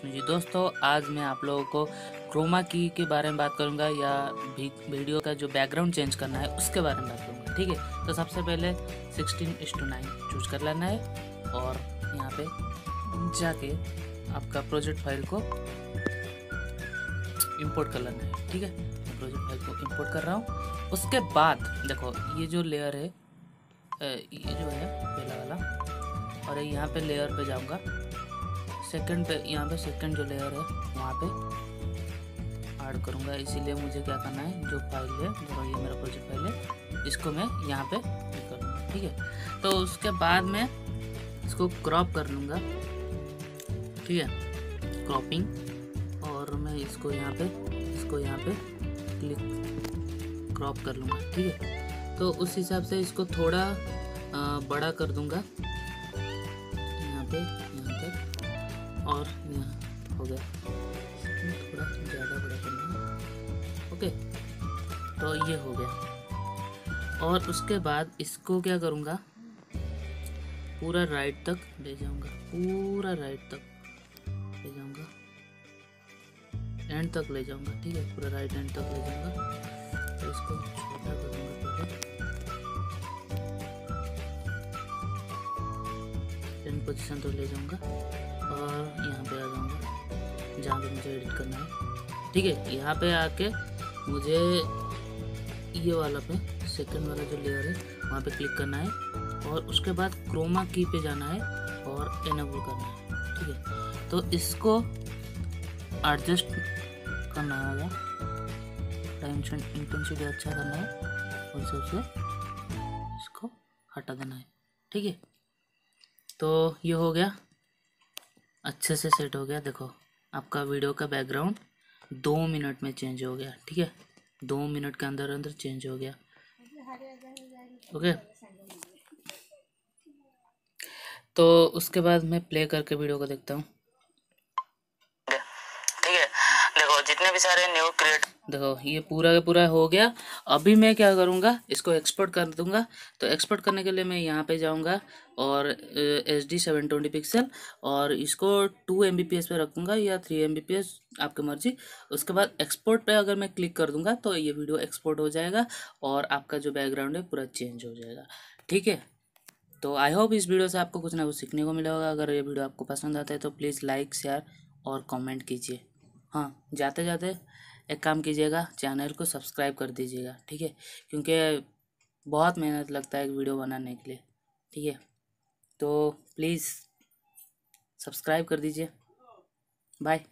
जी दोस्तों, आज मैं आप लोगों को क्रोमा की के बारे में बात करूंगा या वीडियो का जो बैकग्राउंड चेंज करना है उसके बारे में बात करूंगा। ठीक है, तो सबसे पहले 16:9 चूज कर लेना है और यहाँ पे जाके आपका प्रोजेक्ट फाइल को इंपोर्ट कर लेना है। ठीक है, मैं प्रोजेक्ट फाइल को इंपोर्ट कर रहा हूँ। उसके बाद देखो ये जो लेयर है, ये जो है पहला वाला, और यहाँ पे लेयर पे जाऊँगा सेकंड पे, यहाँ पे सेकंड जो लेयर है वहाँ पे ऐड करूँगा। इसीलिए मुझे क्या करना है, जो फाइल है देखो ये मेरा प्रोजेक्ट फाइल है, इसको मैं यहाँ पे क्लिक कर लूँगा। ठीक है, तो उसके बाद मैं इसको क्रॉप कर लूँगा। ठीक है, क्रॉपिंग, और मैं इसको यहाँ पे क्लिक क्रॉप कर लूँगा। ठीक है, तो उस हिसाब से इसको थोड़ा बड़ा कर दूँगा यहाँ तक, और यहाँ हो गया, थोड़ा ज़्यादा बड़ा करना है। ओके, तो ये हो गया। और उसके बाद इसको क्या करूँगा, पूरा राइट तक ले जाऊँगा, पूरा राइट तक ले जाऊँगा, एंड तक ले जाऊँगा। ठीक है, पूरा राइट एंड तक ले जाऊँगा। तो इसको छोटा करूँगा पहले, 10 पोजीशन तो ले जाऊँगा और यहाँ पे आ जाऊँगा जहाँ पे मुझे एडिट करना है। ठीक है, यहाँ पे आके मुझे ये वाला पे सेकंड वाला जो लेयर है वहाँ पे क्लिक करना है और उसके बाद क्रोमा की पे जाना है और एनेबल करना है। ठीक है, तो इसको एडजस्ट करना होगा, डायमेंशन इंटेंसिटी अच्छा करना है और सबसे इसको हटा देना है। ठीक है, तो ये हो गया, अच्छे से सेट हो गया। देखो आपका वीडियो का बैकग्राउंड 2 मिनट में चेंज हो गया। ठीक है, 2 मिनट के अंदर अंदर चेंज हो गया। ओके, तो उसके बाद मैं प्ले करके वीडियो को देखता हूँ। ठीक है, देखो जितने भी सारे न्यू क्रिएट, देखो ये पूरा का पूरा हो गया। अभी मैं क्या करूँगा, इसको एक्सपोर्ट कर दूंगा। तो एक्सपोर्ट करने के लिए मैं यहाँ पे जाऊँगा और HD 720 पिक्सल, और इसको 2 Mbps पे रखूँगा या 3 Mbps, आपकी मर्जी। उसके बाद एक्सपोर्ट पे अगर मैं क्लिक कर दूंगा तो ये वीडियो एक्सपोर्ट हो जाएगा और आपका जो बैकग्राउंड है पूरा चेंज हो जाएगा। ठीक है, तो आई होप इस वीडियो से आपको कुछ ना कुछ सीखने को मिला होगा। अगर ये वीडियो आपको पसंद आता है तो प्लीज़ लाइक, शेयर और कमेंट कीजिए। हाँ, जाते जाते एक काम कीजिएगा, चैनल को सब्सक्राइब कर दीजिएगा। ठीक है, क्योंकि बहुत मेहनत लगता है एक वीडियो बनाने के लिए। ठीक है, तो प्लीज़ सब्सक्राइब कर दीजिए। बाय।